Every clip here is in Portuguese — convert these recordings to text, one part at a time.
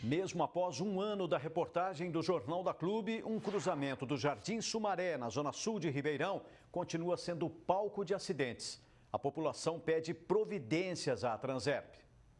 Mesmo após um ano da reportagem do Jornal da Clube, um cruzamento do Jardim Sumaré, na zona sul de Ribeirão, continua sendo palco de acidentes. A população pede providências à Transerp.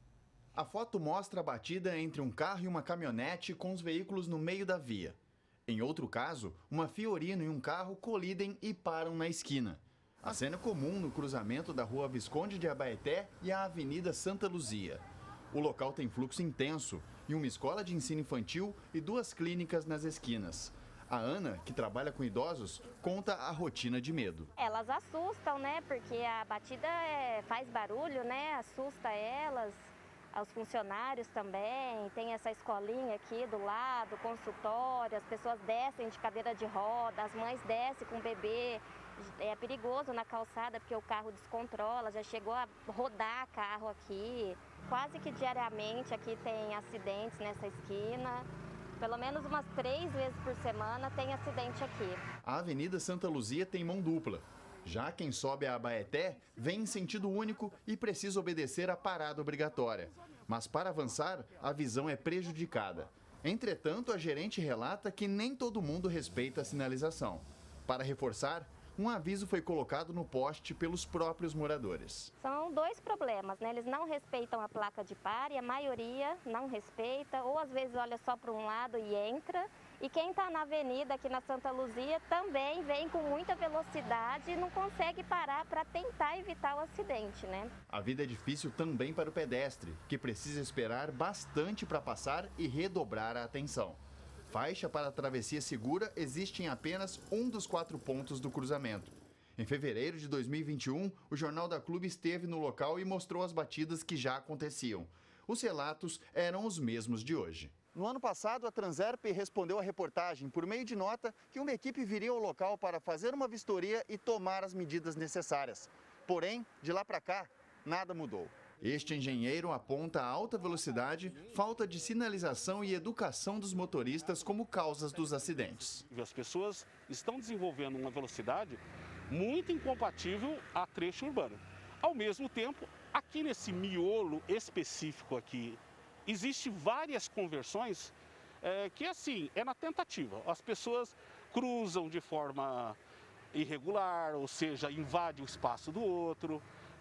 A foto mostra a batida entre um carro e uma caminhonete com os veículos no meio da via. Em outro caso, uma Fiorino e um carro colidem e param na esquina. A cena é comum no cruzamento da Rua Visconde de Abaeté e a Avenida Santa Luzia. O local tem fluxo intenso e uma escola de ensino infantil e 2 clínicas nas esquinas. A Ana, que trabalha com idosos, conta a rotina de medo. Elas assustam, né? Porque a batida faz barulho, né? Assusta elas, os funcionários também. Tem essa escolinha aqui do lado, consultório, as pessoas descem de cadeira de roda, as mães descem com o bebê. É perigoso na calçada porque o carro descontrola, já chegou a rodar carro aqui. Quase que diariamente aqui tem acidentes nessa esquina. Pelo menos umas 3 vezes por semana tem acidente aqui. A Avenida Santa Luzia tem mão dupla. Já quem sobe a Abaeté vem em sentido único e precisa obedecer à parada obrigatória. Mas para avançar, a visão é prejudicada. Entretanto, a gerente relata que nem todo mundo respeita a sinalização. Para reforçar, um aviso foi colocado no poste pelos próprios moradores. São 2 problemas, né? Eles não respeitam a placa de pare, a maioria não respeita, ou às vezes olha só para um lado e entra. E quem está na avenida aqui na Santa Luzia também vem com muita velocidade e não consegue parar para tentar evitar o acidente, né? A vida é difícil também para o pedestre, que precisa esperar bastante para passar e redobrar a atenção. Faixa para a travessia segura existe em apenas um dos 4 pontos do cruzamento. Em fevereiro de 2021, o Jornal da Clube esteve no local e mostrou as batidas que já aconteciam. Os relatos eram os mesmos de hoje. No ano passado, a Transerp respondeu à reportagem por meio de nota que uma equipe viria ao local para fazer uma vistoria e tomar as medidas necessárias. Porém, de lá para cá, nada mudou. Este engenheiro aponta a alta velocidade, falta de sinalização e educação dos motoristas como causas dos acidentes. As pessoas estão desenvolvendo uma velocidade muito incompatível a trecho urbano. Ao mesmo tempo, aqui nesse miolo específico aqui, existem várias conversões que assim, é na tentativa. As pessoas cruzam de forma irregular, ou seja, invadem o espaço do outro.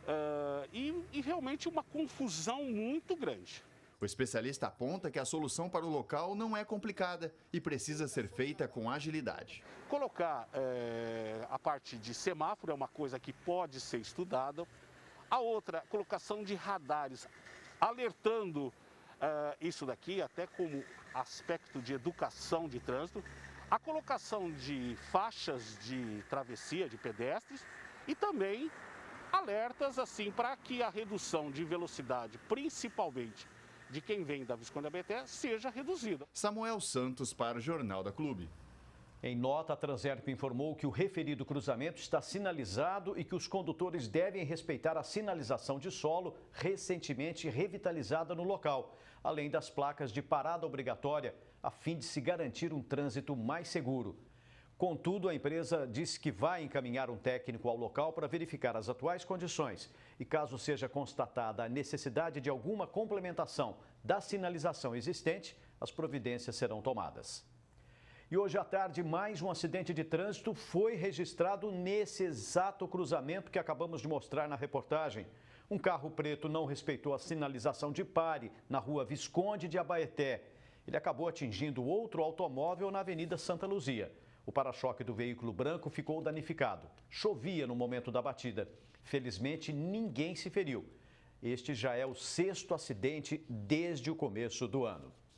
E realmente uma confusão muito grande. O especialista aponta que a solução para o local não é complicada e precisa ser feita com agilidade. Colocar a parte de semáforo é uma coisa que pode ser estudada. A outra, colocação de radares, alertando isso daqui, até como aspecto de educação de trânsito. A colocação de faixas de travessia de pedestres e também alertas assim para que a redução de velocidade, principalmente de quem vem da Visconde Abaeté, seja reduzida. Samuel Santos para o Jornal da Clube. Em nota, a Transerp informou que o referido cruzamento está sinalizado e que os condutores devem respeitar a sinalização de solo recentemente revitalizada no local, além das placas de parada obrigatória, a fim de se garantir um trânsito mais seguro. Contudo, a empresa disse que vai encaminhar um técnico ao local para verificar as atuais condições e, caso seja constatada a necessidade de alguma complementação da sinalização existente, as providências serão tomadas. E hoje à tarde, mais um acidente de trânsito foi registrado nesse exato cruzamento que acabamos de mostrar na reportagem. Um carro preto não respeitou a sinalização de pare na Rua Visconde de Abaeté. Ele acabou atingindo outro automóvel na Avenida Santa Luzia. O para-choque do veículo branco ficou danificado. Chovia no momento da batida. Felizmente, ninguém se feriu. Este já é o 6º acidente desde o começo do ano.